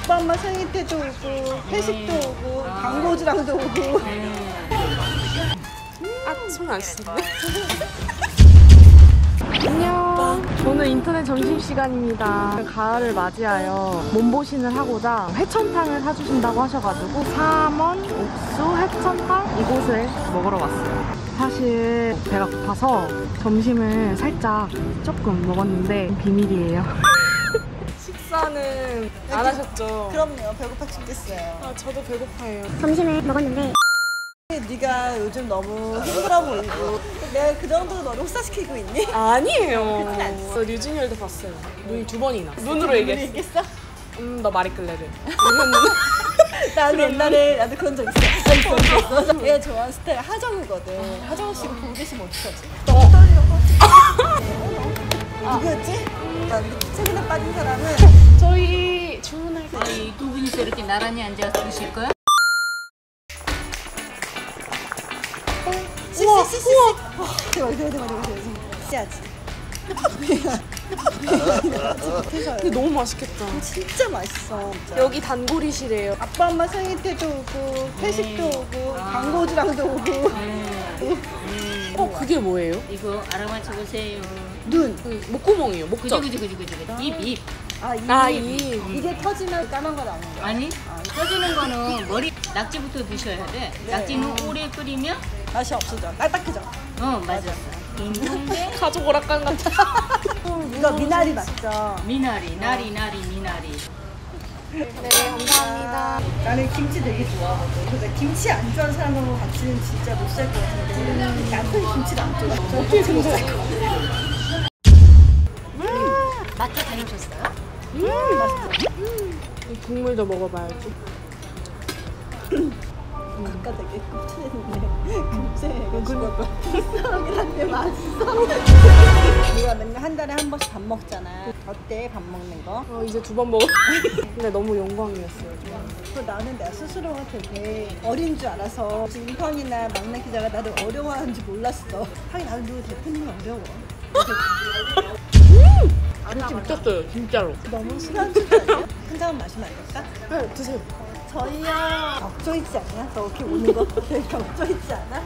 아빠 엄마 생일 때도 오고 회식도 오고 광고주랑도 오고. 손 안 씻었네. 안녕. 저는 인터넷 점심시간입니다. 가을을 맞이하여 몸보신을 하고자 회천탕을 사주신다고 하셔가지고 삼원 옥수 회천탕 이곳을 먹으러 왔어요. 사실 배가 고파서 점심을 살짝 조금 먹었는데 비밀이에요. 식사는 안 하셨죠? 그럼요. 배고파 죽겠어요. 아, 저도 배고파요. 점심을 먹었는데 네가 요즘 너무 힘들어 보이고 내가 그 정도로 너를 혹사시키고 있니? 아니에요. 저 류진열도 봤어요. 눈이 2번이나. 눈으로 얘기했어. 너 마리끌레를. 나는 옛날에 나도 그런 적 있어. 내가 좋아하는 스타일 하정우거든. 하정우 씨가 보고 계시면 어떡하지? 너무 떨려. 누구였지? 최근에 빠진 사람은 저희 주문할 때 아니, 두 분이서 이렇게 나란히 앉아서 드실 거야? 우와. 대박. 씨야지. 근데 너무 맛있겠다. 진짜 맛있어. 진짜. 여기 단골이시래요. 아빠 엄마 생일 때도 오고 회식도 오고 광고주랑도 오고. 그게 뭐예요? 이거 알아맞혀 보세요. 눈. 목구멍이요. 목젖. 그지. 입. 이게 터지면 까만 거 나오는 거야? 아니, 터지는 거는 머리 낙지부터 드셔야 돼. 낙지는 오래 끓이면 맛이 없어져. 딱딱해져. 맞았어. 있는데 가족 오락관 같아. 이거 미나리 맞죠? 미나리. 네, 감사합니다. 나는 김치 되게 좋아하거든. 근데 김치 안 좋아하는 사람하고 같이는 진짜 못 살 것 같은데 남편이 김치를 안 좋아해. 어떻게 못 살 것 같아. 맛도 다녀오셨어요? 맛있죠? 이 국물도 먹어봐야지. 아까 되게 끔찍했는데 금세 이상하긴 한데 맛있어. 우리가 맨날 한 달에 한 번씩 밥 먹잖아. 어때 밥 먹는 거? 이제 2번 먹어. 근데 너무 영광이었어요. 나는 내 스스로가 되게 어린 줄 알아서 인턴이나 막내 기자가 나를 어려워하는 줄 몰랐어. 하긴 나도 대표님 어려워. 김치 미쳤어요, 진짜로. 너무 술안주 아니야? 한 잔 마시면 안 될까? 네, 드세요. 저희야 격조 있지 않냐? 저 이렇게 오는 거 되게 격조 있지 않아?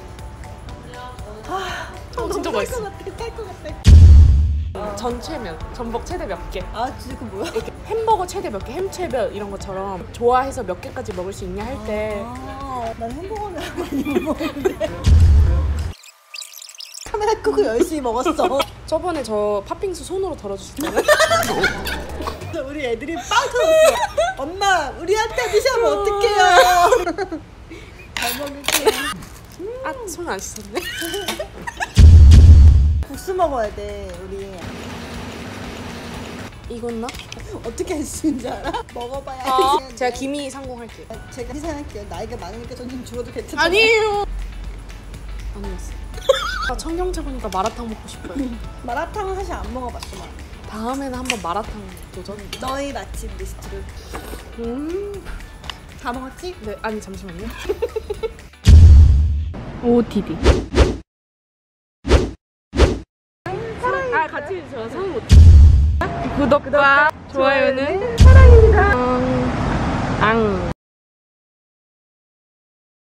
진짜 맛있어. 탈것 같아. 전체면 전복 최대 몇 개. 진짜 그 뭐야? 이렇게 햄버거 최대 몇 개, 햄체별 이런 것처럼 좋아해서 몇 개까지 먹을 수 있냐 할 때. 난 햄버거는 많이 못 먹는데. 카메라 끄고 열심히 먹었어. 저번에 저 팥빙수 손으로 덜어주셨잖아요. 우리 애들이 빵 터졌어. 엄마, 우리한테 드시면 어떡해요? 잘 먹을게. 손 안 씻었네. 국수 먹어야 돼, 우리. 익었나? 어떻게 할 수 있는지 알아? 먹어봐야 제가 김이 상공할게요. 제가 희생할게요. 나이가 많으니까 전 좀 죽어도 괜찮아요. 아니에요. 아니었어. 청경채 보니까 마라탕 먹고 싶어요. 마라탕은 사실 안 먹어봤어. 다음에는 한번 마라탕 도전. 너희 맛집 리스트를. 다 먹었지? 네, 아니 잠시만요. OOTD. 같이 저 상 못. 구독과 좋아요는 사랑입니다. 앙.